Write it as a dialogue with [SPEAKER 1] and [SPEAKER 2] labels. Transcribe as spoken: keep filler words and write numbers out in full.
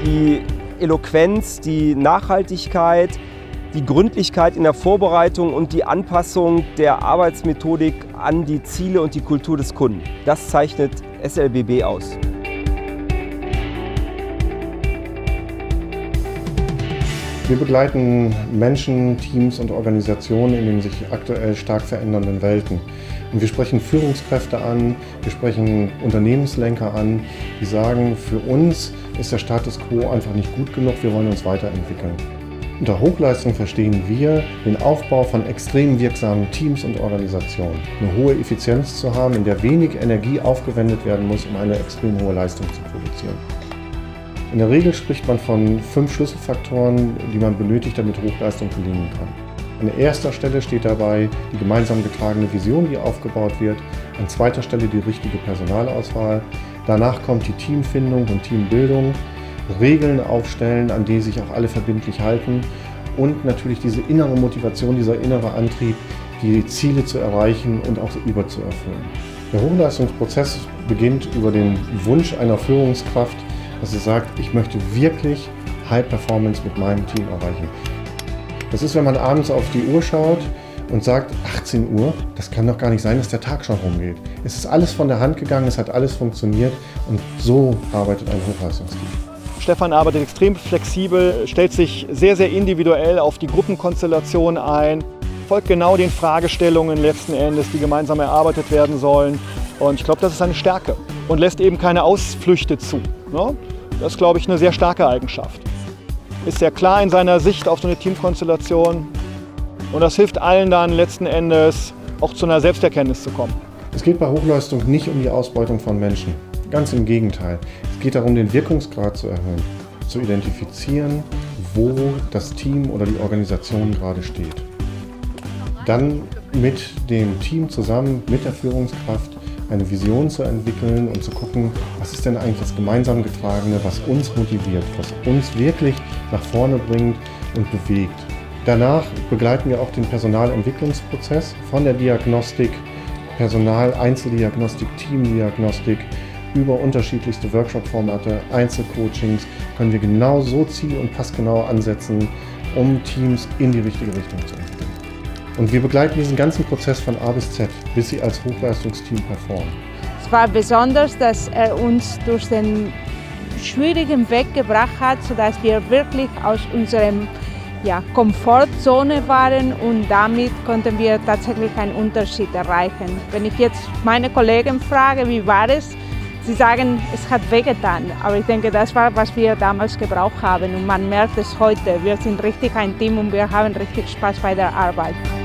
[SPEAKER 1] die Eloquenz, die Nachhaltigkeit, die Gründlichkeit in der Vorbereitung und die Anpassung der Arbeitsmethodik an die Ziele und die Kultur des Kunden. Das zeichnet S L B B aus.
[SPEAKER 2] Wir begleiten Menschen, Teams und Organisationen in den sich aktuell stark verändernden Welten. Und wir sprechen Führungskräfte an, wir sprechen Unternehmenslenker an, die sagen, für uns ist der Status quo einfach nicht gut genug, wir wollen uns weiterentwickeln. Unter Hochleistung verstehen wir den Aufbau von extrem wirksamen Teams und Organisationen. Eine hohe Effizienz zu haben, in der wenig Energie aufgewendet werden muss, um eine extrem hohe Leistung zu produzieren. In der Regel spricht man von fünf Schlüsselfaktoren, die man benötigt, damit Hochleistung gelingen kann. An erster Stelle steht dabei die gemeinsam getragene Vision, die aufgebaut wird. An zweiter Stelle die richtige Personalauswahl. Danach kommt die Teamfindung und Teambildung. Regeln aufstellen, an die sich auch alle verbindlich halten. Und natürlich diese innere Motivation, dieser innere Antrieb, die Ziele zu erreichen und auch überzuerfüllen. Der Hochleistungsprozess beginnt über den Wunsch einer Führungskraft, dass sie sagt, ich möchte wirklich High Performance mit meinem Team erreichen. Das ist, wenn man abends auf die Uhr schaut und sagt, achtzehn Uhr, das kann doch gar nicht sein, dass der Tag schon rumgeht. Es ist alles von der Hand gegangen, es hat alles funktioniert und so arbeitet ein Hochleistungsteam.
[SPEAKER 3] Stefan arbeitet extrem flexibel, stellt sich sehr, sehr individuell auf die Gruppenkonstellation ein, folgt genau den Fragestellungen letzten Endes, die gemeinsam erarbeitet werden sollen. Und ich glaube, das ist eine Stärke und lässt eben keine Ausflüchte zu. Das ist, glaube ich, eine sehr starke Eigenschaft. Ist sehr klar in seiner Sicht auf so eine Teamkonstellation und das hilft allen dann letzten Endes auch zu einer Selbsterkenntnis zu kommen.
[SPEAKER 2] Es geht bei Hochleistung nicht um die Ausbeutung von Menschen, ganz im Gegenteil. Es geht darum, den Wirkungsgrad zu erhöhen, zu identifizieren, wo das Team oder die Organisation gerade steht. Dann mit dem Team zusammen, mit der Führungskraft, eine Vision zu entwickeln und zu gucken, was ist denn eigentlich das gemeinsam Getragene, was uns motiviert, was uns wirklich nach vorne bringt und bewegt. Danach begleiten wir auch den Personalentwicklungsprozess von der Diagnostik, Personal, Einzeldiagnostik, Teamdiagnostik über unterschiedlichste Workshop-Formate, Einzelcoachings können wir genau so ziel- und passgenau ansetzen, um Teams in die richtige Richtung zu entwickeln. Und wir begleiten diesen ganzen Prozess von A bis Z, bis sie als Hochleistungsteam performen.
[SPEAKER 4] Es war besonders, dass er uns durch den schwierigen Weg gebracht hat, sodass wir wirklich aus unserem ja, Komfortzone waren und damit konnten wir tatsächlich einen Unterschied erreichen. Wenn ich jetzt meine Kollegen frage, wie war es, sie sagen, es hat wehgetan. Aber ich denke, das war, was wir damals gebraucht haben und man merkt es heute. Wir sind richtig ein Team und wir haben richtig Spaß bei der Arbeit.